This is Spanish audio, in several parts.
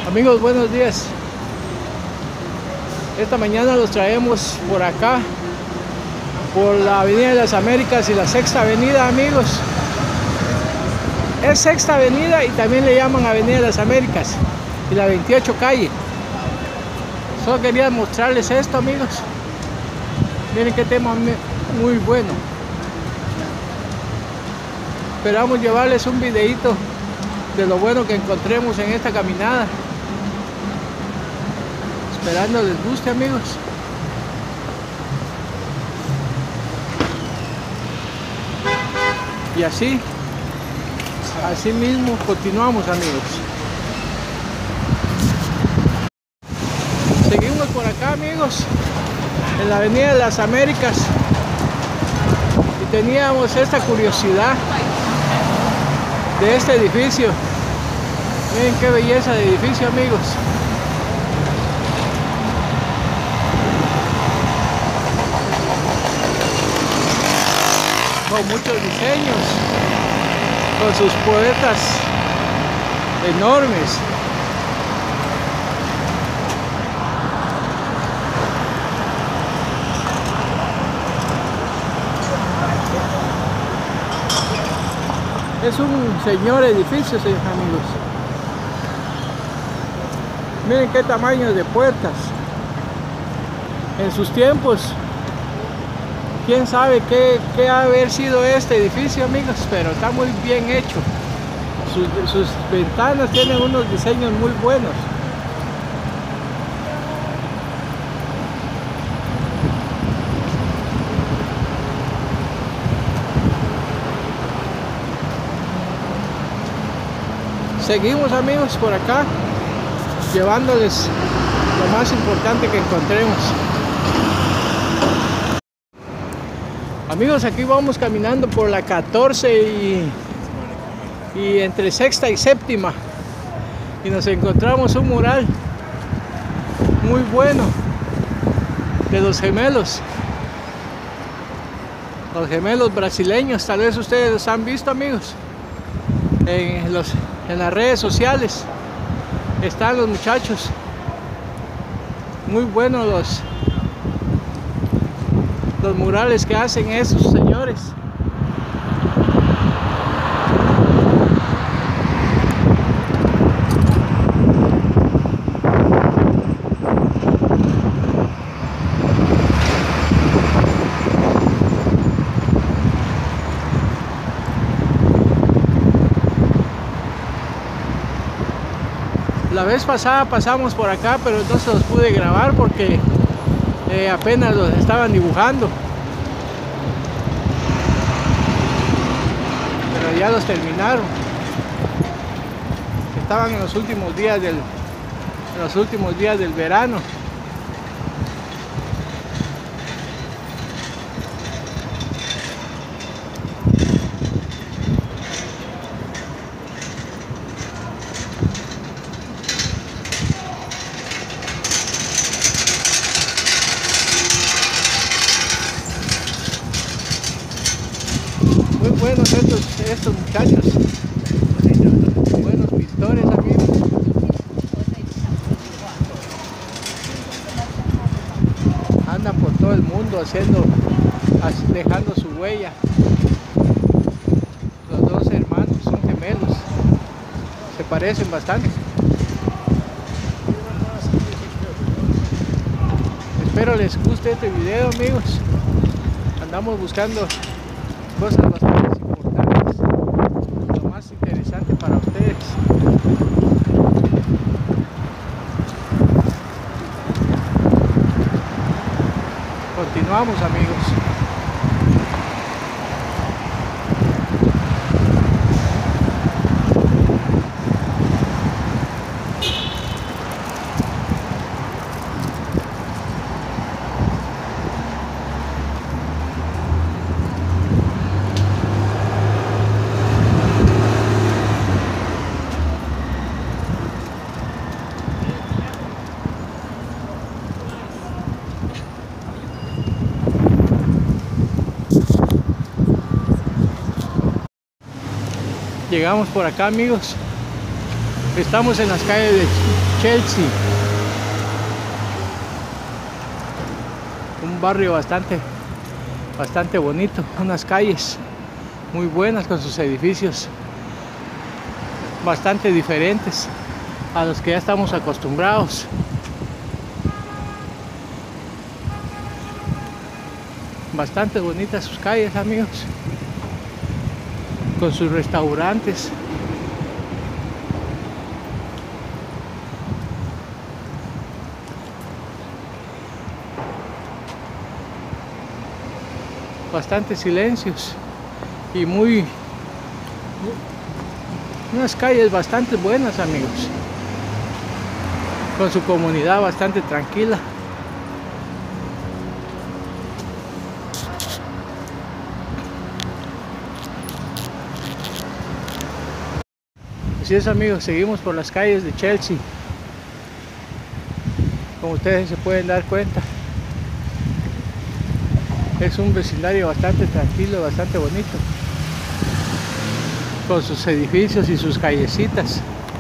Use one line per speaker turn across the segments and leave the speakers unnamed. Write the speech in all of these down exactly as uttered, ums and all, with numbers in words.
Amigos, buenos días. Esta mañana los traemos por acá, por la Avenida de las Américas y la Sexta Avenida, amigos. Es Sexta Avenida y también le llaman Avenida de las Américas y la veintiocho calle. Solo quería mostrarles esto, amigos. Miren qué tema muy bueno. Esperamos llevarles un videito de lo bueno que encontremos en esta caminada. Esperando les guste, amigos. Y así, así mismo continuamos, amigos. Seguimos por acá, amigos, en la Avenida de las Américas. Y teníamos esta curiosidad de este edificio. Miren qué belleza de edificio, amigos. Con muchos diseños, con sus puertas enormes. Es un señor edificio, amigos. Miren qué tamaño de puertas. En sus tiempos, quién sabe qué, qué ha haber sido este edificio, amigos, pero está muy bien hecho. Sus, sus ventanas tienen unos diseños muy buenos. Seguimos, amigos, por acá, llevándoles lo más importante que encontremos. Amigos, aquí vamos caminando por la catorce y, y entre Sexta y Séptima, y nos encontramos un mural muy bueno de los gemelos, los gemelos brasileños. Tal vez ustedes los han visto, amigos, en, los, en las redes sociales. Están los muchachos, muy buenos los los murales que hacen esos señores. La vez pasada pasamos por acá, pero no se los pude grabar porque Eh, apenas los estaban dibujando, pero ya los terminaron. Estaban en los últimos días del en los últimos días del verano. Buenos estos, estos muchachos, buenos pintores, amigos. Andan por todo el mundo haciendo, dejando su huella. Los dos hermanos son gemelos, se parecen bastante. Espero les guste este video, amigos. Andamos buscando cosas bastante importantes, lo más interesante para ustedes. Continuamos, amigos. Llegamos por acá, amigos. Estamos en las calles de Chelsea, un barrio bastante, bastante bonito, unas calles muy buenas con sus edificios bastante diferentes a los que ya estamos acostumbrados. Bastante bonitas sus calles, amigos, con sus restaurantes. Bastantes silencios y muy unas calles bastante buenas, amigos, con su comunidad bastante tranquila. Así es, amigos, seguimos por las calles de Chelsea, como ustedes se pueden dar cuenta. Es un vecindario bastante tranquilo, bastante bonito, con sus edificios y sus callecitas.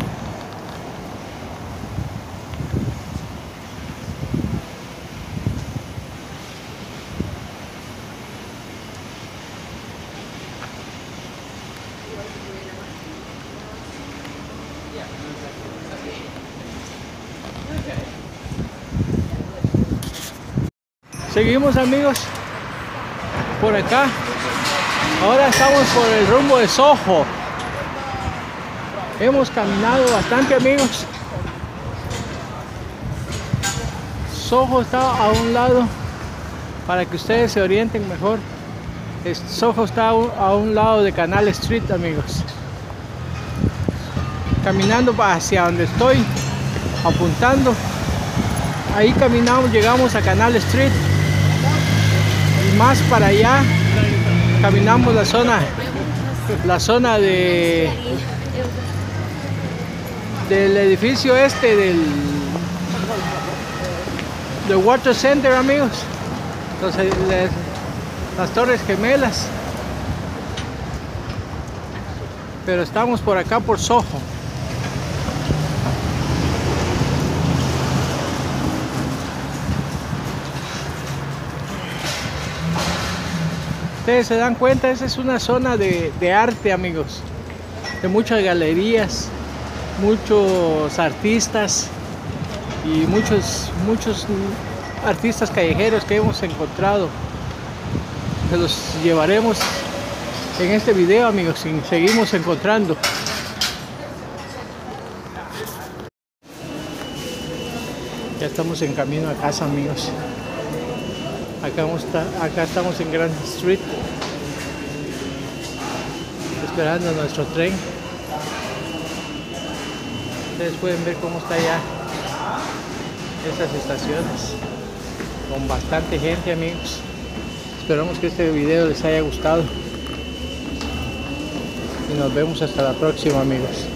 Seguimos, amigos, por acá. Ahora estamos por el rumbo de Soho. Hemos caminado bastante, amigos. Soho está a un lado, para que ustedes se orienten mejor. Soho está a un lado de Canal Street, amigos. Caminando hacia donde estoy apuntando, ahí caminamos, llegamos a Canal Street. Y más para allá caminamos la zona la zona de del edificio este del del Water Center, amigos. Entonces les, las Torres Gemelas, pero estamos por acá por Soho. Ustedes se dan cuenta, esa es una zona de, de arte, amigos, de muchas galerías, muchos artistas y muchos, muchos artistas callejeros que hemos encontrado. Se los llevaremos en este video, amigos, y seguimos encontrando. Ya estamos en camino a casa, amigos. Acá, acá estamos en Grand Street, esperando nuestro tren. Ustedes pueden ver cómo está ya estas estaciones, con bastante gente, amigos. Esperamos que este video les haya gustado y nos vemos hasta la próxima, amigos.